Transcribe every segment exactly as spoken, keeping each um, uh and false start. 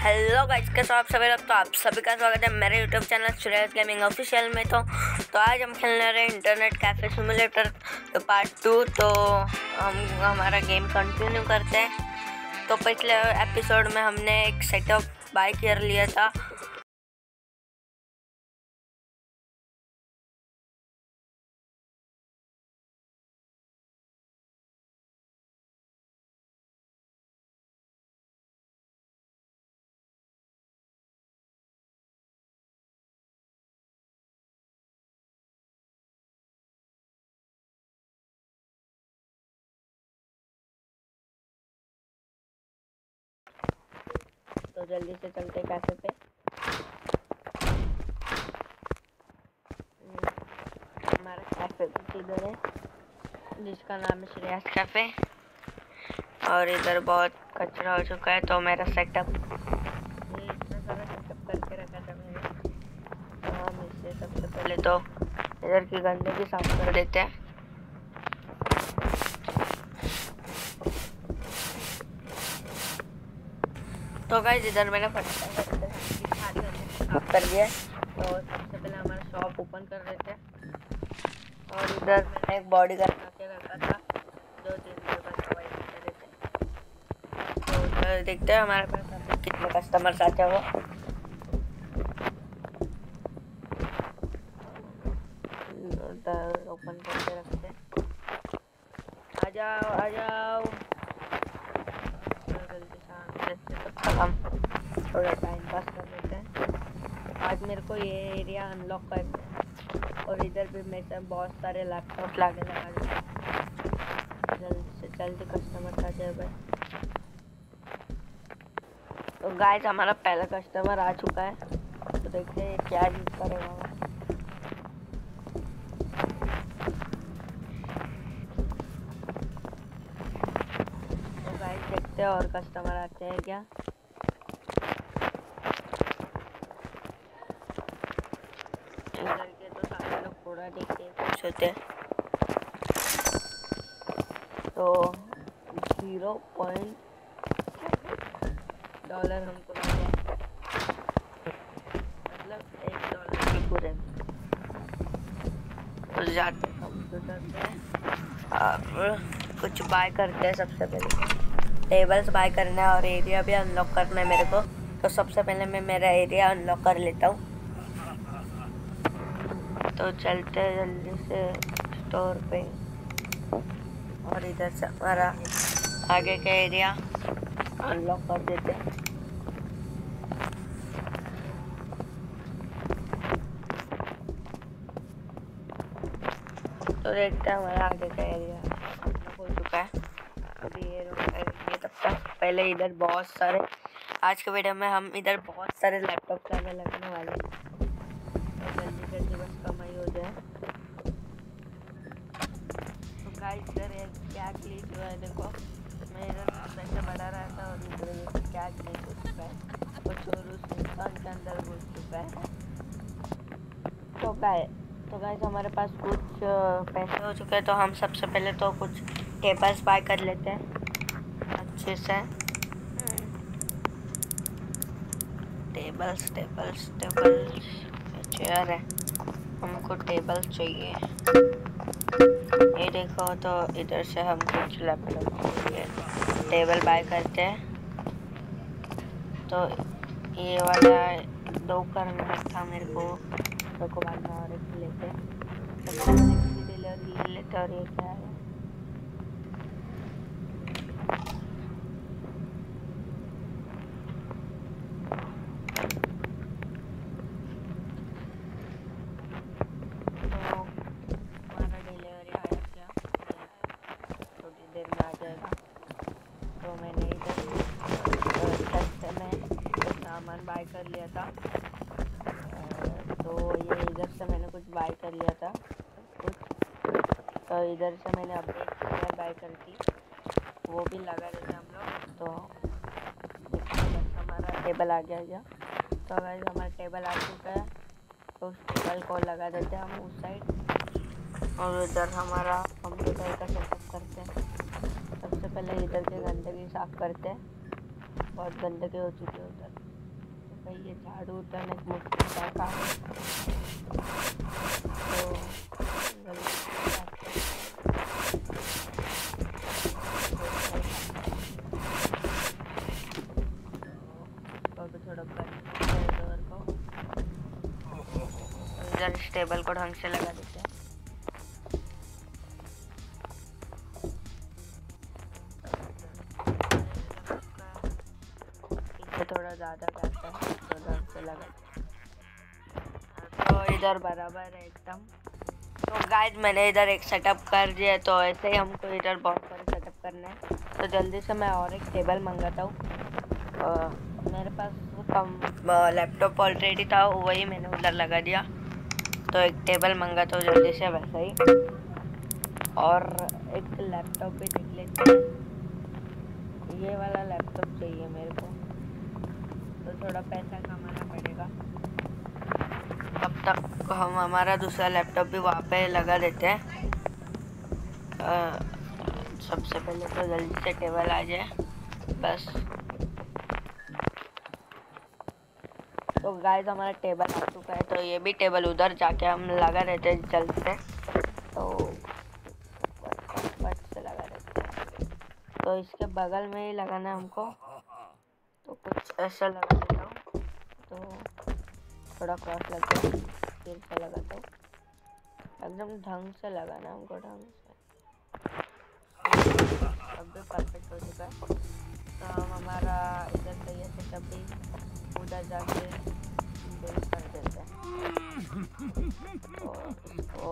Hello guys, कैसे हो आप सभी लोग। तो आप सभी का स्वागत है मेरे YouTube channel Shreyas gaming official में। तो तो आज हम खेलने रहे हैं इंटरनेट कैफे सिमुलेटर तो पार्ट टू। तो हम हमारा गेम कंटिन्यू करते हैं। तो पिछले एपिसोड में हमने एक सेटअप बाय कर लिया था। तो जल्दी से चलते कैफे पे। हमारा कैफे इधर है जिसका नाम है श्रेयस कैफे, और इधर बहुत कचरा हो चुका है। तो मेरा सेटअप ये इतना सारा सेटअप करके रखा था मैंने। तो हम इससे सबसे पहले तो इधर की गंदगी साफ कर देते हैं। तो गाइस इधर मैंने फटाफट साफ कर दिया। तो सबसे पहले हमारा शॉप ओपन कर देते हैं। और इधर मैंने एक बॉडी का बना के रखा था जो जिसके पास दवाई देते देते। तो उधर देखते हैं हमारे पास अभी कितने कस्टमर्स आते हुए। उधर ओपन करके रखते हैं। आ जाओ आ जाओ जल्दी से, तब तक हम थोड़ा टाइम पास कर लेते हैं। आज मेरे को ये एरिया अनलॉक करना है। और इधर भी मेरे साथ बहुत सारे लैपटॉप लाके लगा देते हैं। जल्दी से जल्दी कस्टमर आ जाए भाई। तो गाइस हमारा पहला कस्टमर आ चुका है। तो देखते हैं क्या यूज करेगा। तो गाइस देखते हैं और कस्टमर आते हैं क्या। इधर के तो सारे लोग पूरा देखते हैं खुश होते हैं। तो जीरो पॉइंट डॉलर हमको मिले, मतलब एक डॉलर के पूरे। तो जाते हैं कंप्यूटर पे और कुछ बाय करते हैं। सबसे पहले टेबल्स बाय करना है और एरिया भी अनलॉक करना है मेरे को। तो सबसे पहले मैं मेरा एरिया अनलॉक कर लेता हूँ। तो चलते हैं जल्दी से स्टोर पे और इधर से हमारा आगे का एरिया अनलॉक कर देते हैं। तो देखते हैं हमारा आगे का एरिया अनलॉक हो चुका है। अभी ये ये तब तक पहले इधर बहुत सारे आज के वीडियो में हम इधर बहुत सारे लैपटॉप लाने लगने वाले हैं। तो जल्दी जल्दी बस कमाई हो जाए। तो गाइस इधर एक क्या ग्लिच हुआ है देखो। मैं इधर पैसे बढ़ा रहा था और इधर क्या ग्लिच हो चुका है। और चोर उस इंसान के अंदर घुस चुका है। तो गाइस तो गाइस हमारे पास कुछ पैसे हो चुके हैं। तो हम सबसे पहले तो कुछ टेबल्स बाय कर लेते हैं अच्छे से। टेबल्स टेबल्स टेबल्स चेयर है, हमको टेबल चाहिए। ये देखो तो इधर से हम कुछ लैपटॉप चाहिए टेबल बाय करते हैं। तो ये वाला दो करना था मेरे को, मेरे को बाद में और एक लेते हैं। डिलीवरी ले लेते और ये क्या है। तो मैंने इधर सस्ते में सामान बाय कर लिया था। तो ये इधर से मैंने कुछ बाय कर लिया था कुछ। तो इधर से मैंने अपडेट बाय कर दी, वो भी लगा देते हम लोग। तो हमारा टेबल आ गया गया। तो अगर हमारा टेबल आ चुका है तो उस टेबल को लगा देते हैं हम उस साइड। और उधर हमारा कंप्यूटर का सेटअप करते हैं। सबसे पहले इधर के गंदगी साफ करते हैं। बहुत गंदगी हो चुकी है उधर। तो भाई ये झाड़ू उठाने का मुश्किल का काम है। तो भी थोड़ा इधर को इधर स्टेबल को ढंग से लगा देते हैं। थोड़ा ज़्यादा करता है तो ढंग से लगा, तो इधर बराबर है एकदम। तो गाइस मैंने इधर एक सेटअप कर दिया, तो ऐसे ही हमको इधर बहुत सारे सेटअप करना है। तो जल्दी से मैं और एक टेबल मंगाता हूँ। मेरे पास कम लैपटॉप ऑलरेडी था, वही मैंने उधर लगा दिया। तो एक टेबल मंगाता हूँ जल्दी से वैसा ही, और एक लैपटॉप भी देख लेते हैं। ये वाला लैपटॉप चाहिए मेरे को, तो थोड़ा पैसा कमाना पड़ेगा। तब तक हम हमारा दूसरा लैपटॉप भी वहाँ पे लगा देते हैं। आ, सबसे पहले तो जल्दी से टेबल आ जाए बस। तो गाइस हमारा टेबल आ चुका है, तो ये भी टेबल उधर जाके हम लगा देते हैं जल्दी से। तो बट से लगा देते हैं, तो इसके बगल में ही लगाना है हमको। तो कुछ ऐसा लगा देता हूँ, तो थोड़ा क्रॉस लगता है, फिर से लगाता हूँ। एकदम ढंग से लगाना है हमको, ढंग से। अब भी परफेक्ट हो चुका है। तो हम हमारा इधर से ये सेटअप भी उधर जाके बिल्ड कर देते हैं। तो इसको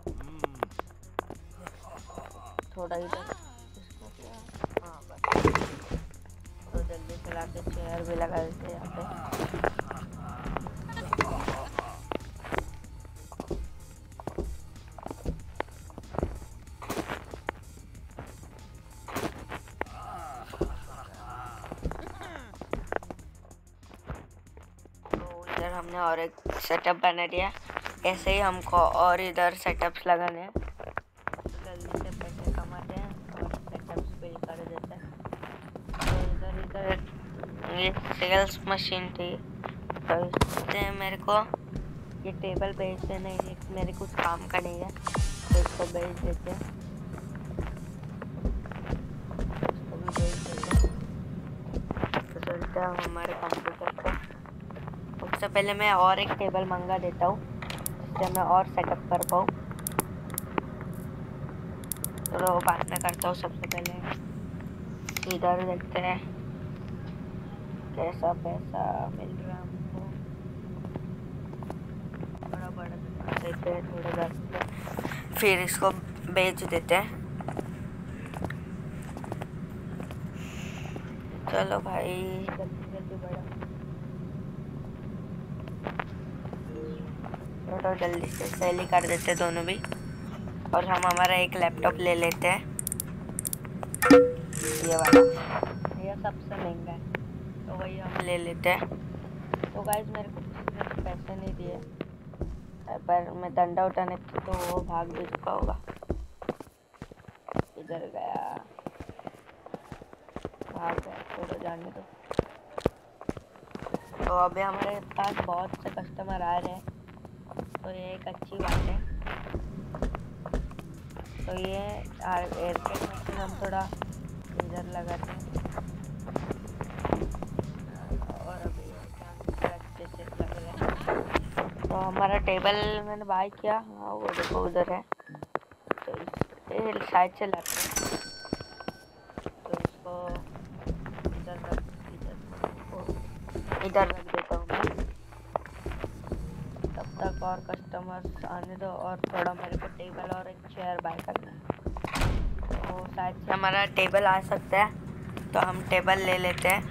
थोड़ा इधर, इसको क्या, हाँ बस। तो जल्दी से लाके चेयर भी लगा देते हैं यहाँ पे। हमने और एक सेटअप बना दिया। ऐसे ही हमको और इधर सेटअप्स लगाने हैं। जल्दी से पैसे कमाते हैं और सेटअप्स बिल्ड कर देते हैं। तो इधर इधर ये सेल्स मशीन थी, तो इससे मेरे को ये टेबल बेच देना है। मेरे कुछ काम का नहीं है, तो इसको बेच देते हैं। इसको भी बेच देते हैं। तो चलते हैं हमारे कंप्यूटर पर। सबसे पहले मैं और एक टेबल मंगा देता हूँ, जिससे मैं और सेटअप कर पाऊँ। चलो बाद में करता हूँ। सबसे पहले इधर देखते हैं कैसा पैसा मिल रहा है हमको। बड़ा बड़ा देते हैं, थोड़ा दस, फिर इसको बेच देते हैं। चलो भाई जल्दी जल्दी बड़ा, तो जल्दी से सेल ही कर देते दोनों भी। और हम हमारा एक लैपटॉप ले लेते हैं, ये वाला, ये सबसे महंगा है, तो वही हम ले लेते हैं। तो गाइस मेरे को किसी ने पैसे नहीं दिए, पर मैं डंडा उठाने की, तो वो भाग भी चुका होगा। इधर गया, भाग गया, थोड़ा जाने दो। तो अभी हमारे पास बहुत से कस्टमर आ रहे हैं, तो ये एक अच्छी बात है। तो ये एयरटेल मशीन हम थोड़ा इधर लगाते हैं, और अभी अच्छे से लग रहा है। तो हमारा टेबल मैंने बाय किया, हाँ वो देखो उधर है। तो इस साइड से लगते हैं, तो इसको इधर रख इधर इधर रख देता हूँ मैं। तब तक और कस्टमर्स आने दो, और थोड़ा मेरे को टेबल और एक चेयर बाय करना है। तो शायद से हमारा टेबल आ सकता है, तो हम टेबल ले लेते हैं।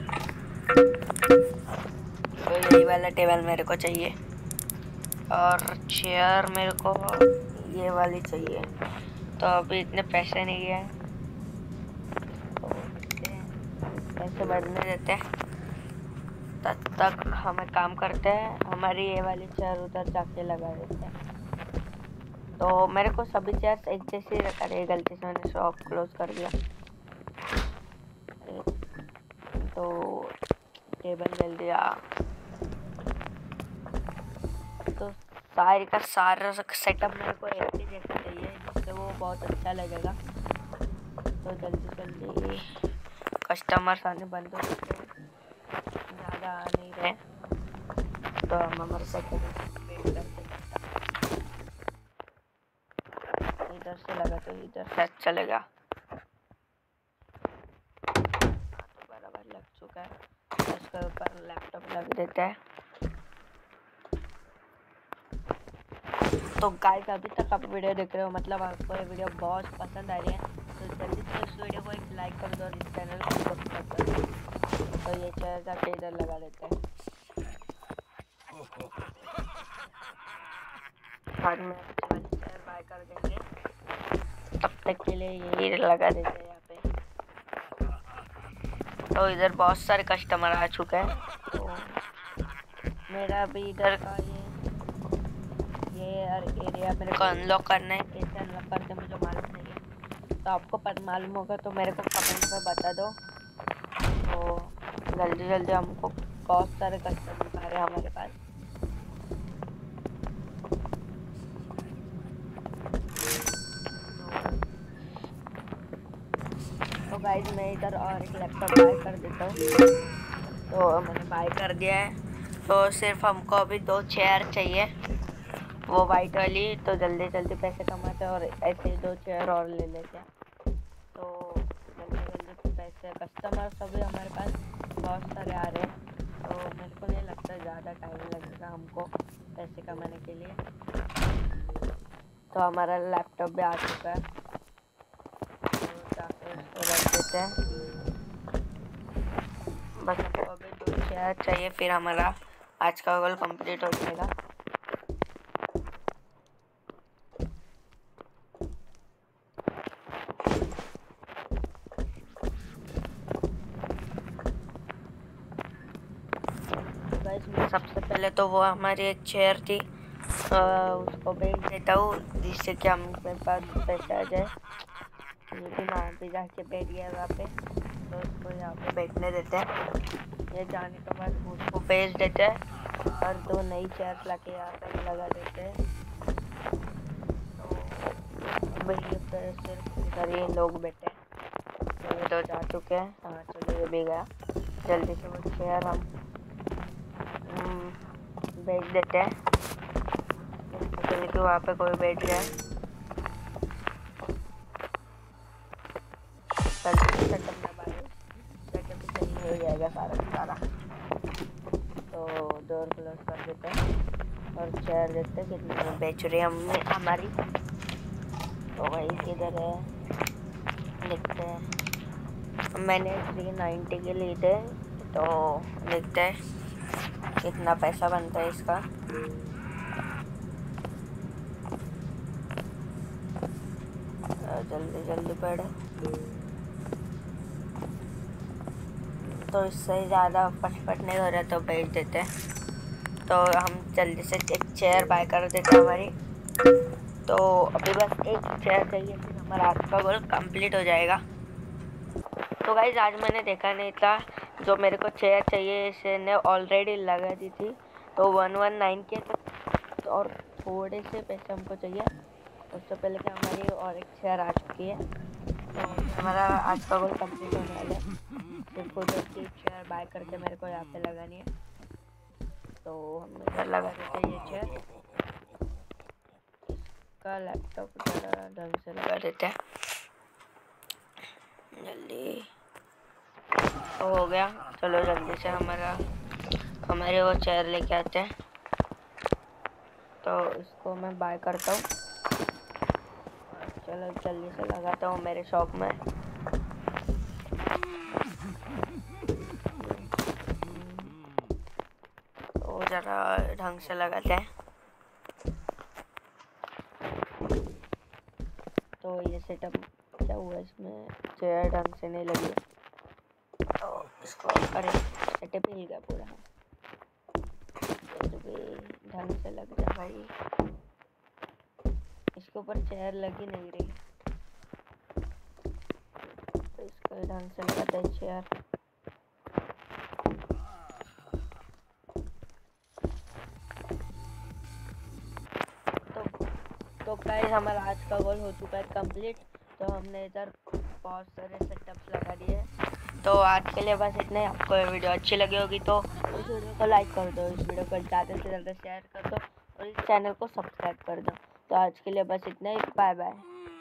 तो यही वाला टेबल मेरे को चाहिए, और चेयर मेरे को ये वाली चाहिए। तो अभी इतने पैसे नहीं है, तो पैसे बढ़ने देते हैं। तब तक हमें काम करते हैं, हमारी ये वाली चेयर उधर जाके लगा देते हैं। तो मेरे को सभी चेयर्स एक जैसी रखा रही, गलती से मैंने शॉप क्लोज कर दिया। तो टेबल जल्दी आ। तो सारे का सारा सेटअप मेरे को एक ही जैसा चाहिए जिससे वो बहुत अच्छा लगेगा। तो जल्दी जल्दी कस्टमर्स आने बंद हो चुके हैं, ज़्यादा आ नहीं रहे, तो हम हमारे सेटअप वेट करते करते इधर से लगा तो इधर से अच्छा लगा। तो बराबर लग चुका है, उसके ऊपर लैपटॉप लग देता है। तो गाइस अभी तक आप वीडियो देख रहे हो, मतलब आपको ये वीडियो बहुत पसंद आ रही है, तो जल्दी से इस वीडियो को एक लाइक कर दो और इस चैनल को सब्सक्राइब कर दो। तो ये चेयर जाके इधर लगा देते हैं, बाद में अच्छी वाली चेयर बाय कर देंगे। तब तक के लिए यही लगा देते हैं यहाँ पे। तो इधर बहुत सारे कस्टमर आ चुके हैं, तो मेरा अभी इधर का ये ये एरिया मेरे को अनलॉक करना है। कैसे अनलॉक करते हैं मुझे मालूम नहीं है, तो आपको पता मालूम होगा तो मेरे को कमेंट में बता दो। तो जल्दी जल्दी हमको बहुत सारे कस्टमर आ रहे हैं हमारे पास। तो गाइस मैं इधर और एक लैपटॉप बाय कर देता हूँ। तो मैंने बाय कर दिया है, तो सिर्फ हमको अभी दो चेयर चाहिए, वो वाइट वाली। तो जल्दी जल्दी पैसे कमाते हैं और ऐसे ही दो चेयर और ले लेते हैं। तो जल्दी जल्दी पैसे, कस्टमर सभी हमारे पास बहुत सारे आ रहे हैं, तो मेरे को नहीं लगता ज़्यादा टाइम लगेगा हमको पैसे कमाने के लिए। तो हमारा लैपटॉप भी आ चुका है, तो जाकर उसको रख देते हैं। बस हमको अभी दो चेयर चाहिए, फिर हमारा आज का गोल कंप्लीट हो जाएगा। सबसे पहले तो वो हमारी एक चेयर थी, आ, उसको बेच देता हूँ जिससे कि हम मेरे पास पैसे आ जाए। लेकिन वहाँ पे जाके बैठ गया वहाँ पे, तो उसको यहाँ पे बैठने देते हैं। ये जाने के बाद उसको बेच देते हैं और दो नई चेयर ला के यहाँ पे लगा देते हैं। तो भाई फिर सिर्फ इधर ही लोग बैठे हैं। तो ये तो जा चुके हैं, हाँ चलो ये भी गया। जल्दी से वो चेयर हम बेच देते हैं, इसलिए कि वहाँ पे कोई बैठ जाए। सेटअप में बारे सेटअप भी सही हो जाएगा सारा सारा। तो डोर क्लोज कर देते हैं और चेयर देखते हैं कितने में बेच रहे हैं हमने हमारी। तो भाई किधर है देखते हैं, मैंने थ्री नाइन्टी के लिए थे, तो देखते हैं कितना पैसा बनता है इसका। जल्दी जल्दी पड़े, तो इससे ज़्यादा फटफट नहीं हो रहा तो बेच देते हैं। तो हम जल्दी से एक चेयर बाय कर देते हैं हमारी। तो अभी बस एक चेयर चाहिए, फिर हमारा आज का गोल कंप्लीट हो जाएगा। तो गाइस आज मैंने देखा नहीं था, जो मेरे को चेयर चाहिए इसने ऑलरेडी लगा दी थी, तो वन वन नाइन के तो और थोड़े से पैसे हमको चाहिए। उससे पहले कि हमारी और एक चेयर आ चुकी है, तो हमारा आज का गोल कंप्लीट होने वाला है। सिर्फ उधर की चेयर बाय करके मेरे को यहाँ पे लगानी है, तो हम इधर लगा देते हैं ये चेयर। इसका लैपटॉप ज़रा ढंग से लगा देते हैं जल्दी। तो हो गया, चलो जल्दी से हमारा हमारे वो चेयर लेके आते हैं। तो इसको मैं बाय करता हूँ, चलो जल्दी से लगाता हूँ मेरे शॉप में। तो ज़रा ढंग से लगाते हैं। तो ये सेटअप क्या हुआ, इसमें चेयर ढंग से नहीं लगी, तो इसको अरे सेटअप हिल गया पूरा। तो भी ढंग से लग जा भाई, इसके ऊपर चेयर लगी नहीं रही, तो इसको ढंग से लगाते हैं चेयर। तो गाइस हमारा आज का गोल हो चुका है कंप्लीट। तो हमने इधर बहुत सारे सेटअप्स लगा दिए। तो आज के लिए बस इतना ही। आपको ये वीडियो अच्छी लगी होगी तो इस वीडियो को लाइक कर दो, इस वीडियो को ज़्यादा से ज़्यादा शेयर कर दो और इस चैनल को सब्सक्राइब कर दो। तो आज के लिए बस इतना ही। Bye bye.